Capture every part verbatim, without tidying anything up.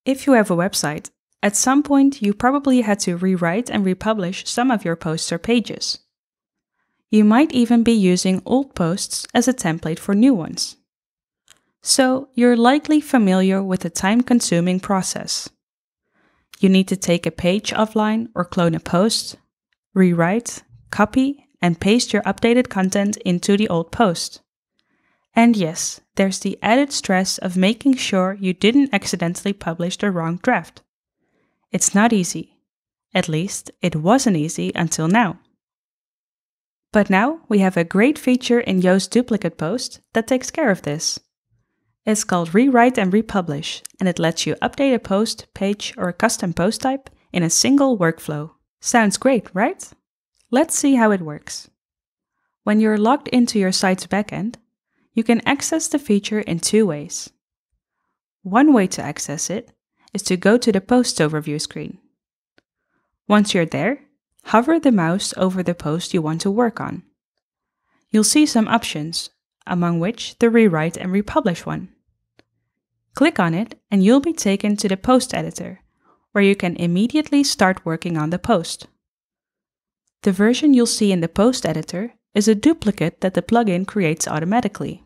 If you have a website, at some point you probably had to rewrite and republish some of your posts or pages. You might even be using old posts as a template for new ones. So you're likely familiar with the time-consuming process. You need to take a page offline or clone a post, rewrite, copy, and paste your updated content into the old post. And yes, there's the added stress of making sure you didn't accidentally publish the wrong draft. It's not easy. At least, it wasn't easy until now. But now we have a great feature in Yoast Duplicate Post that takes care of this. It's called Rewrite and Republish, and it lets you update a post, page, or a custom post type in a single workflow. Sounds great, right? Let's see how it works. When you're logged into your site's backend, you can access the feature in two ways. One way to access it is to go to the Posts Overview screen. Once you're there, hover the mouse over the post you want to work on. You'll see some options, among which the Rewrite and Republish one. Click on it and you'll be taken to the post editor, where you can immediately start working on the post. The version you'll see in the post editor is a duplicate that the plugin creates automatically.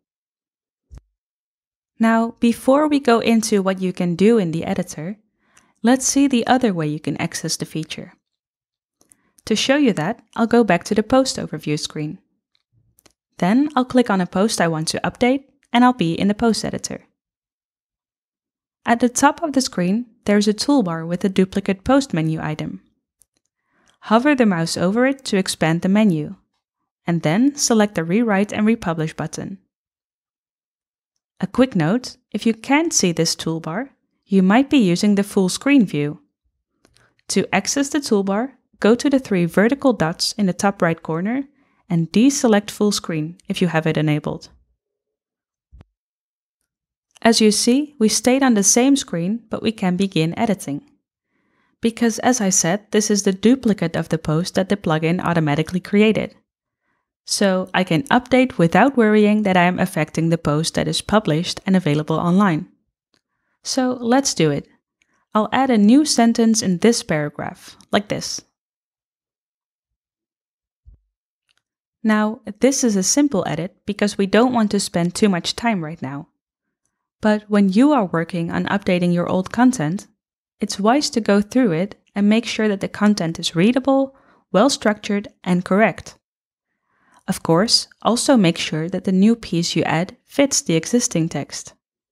Now, before we go into what you can do in the editor, let's see the other way you can access the feature. To show you that, I'll go back to the Post Overview screen. Then I'll click on a post I want to update and I'll be in the post editor. At the top of the screen, there's a toolbar with a duplicate post menu item. Hover the mouse over it to expand the menu, and then select the Rewrite and Republish button. A quick note, if you can't see this toolbar, you might be using the full screen view. To access the toolbar, go to the three vertical dots in the top right corner and deselect full screen if you have it enabled. As you see, we stayed on the same screen, but we can begin editing. Because as I said, this is the duplicate of the post that the plugin automatically created. So I can update without worrying that I am affecting the post that is published and available online. So let's do it. I'll add a new sentence in this paragraph, like this. Now, this is a simple edit because we don't want to spend too much time right now. But when you are working on updating your old content, it's wise to go through it and make sure that the content is readable, well-structured, and correct. Of course, also make sure that the new piece you add fits the existing text.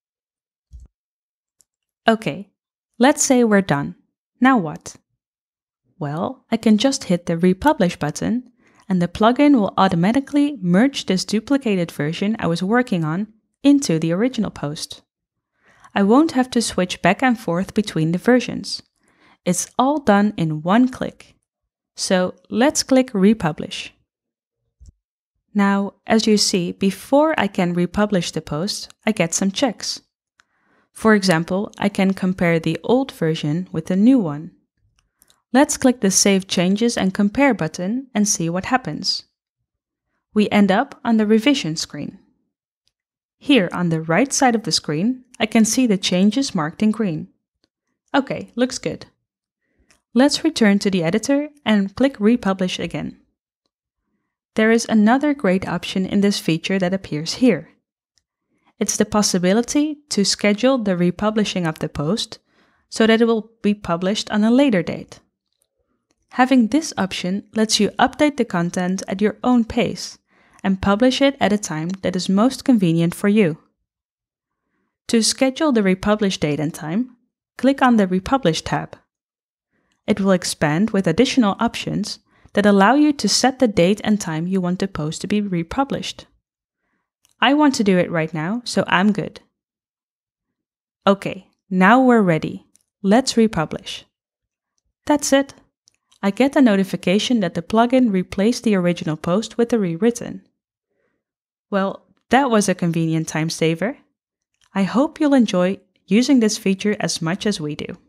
Okay, let's say we're done. Now what? Well, I can just hit the Republish button, and the plugin will automatically merge this duplicated version I was working on into the original post. I won't have to switch back and forth between the versions. It's all done in one click. So let's click Republish. Now, as you see, before I can republish the post, I get some checks. For example, I can compare the old version with the new one. Let's click the Save Changes and Compare button and see what happens. We end up on the revision screen. Here on the right side of the screen, I can see the changes marked in green. Okay, looks good. Let's return to the editor and click Republish again. There is another great option in this feature that appears here. It's the possibility to schedule the republishing of the post so that it will be published on a later date. Having this option lets you update the content at your own pace and publish it at a time that is most convenient for you. To schedule the republish date and time, click on the Republish tab. It will expand with additional options that allow you to set the date and time you want the post to be republished. I want to do it right now, so I'm good. Okay, now we're ready. Let's republish. That's it. I get a notification that the plugin replaced the original post with the rewritten. Well, that was a convenient time saver. I hope you'll enjoy using this feature as much as we do.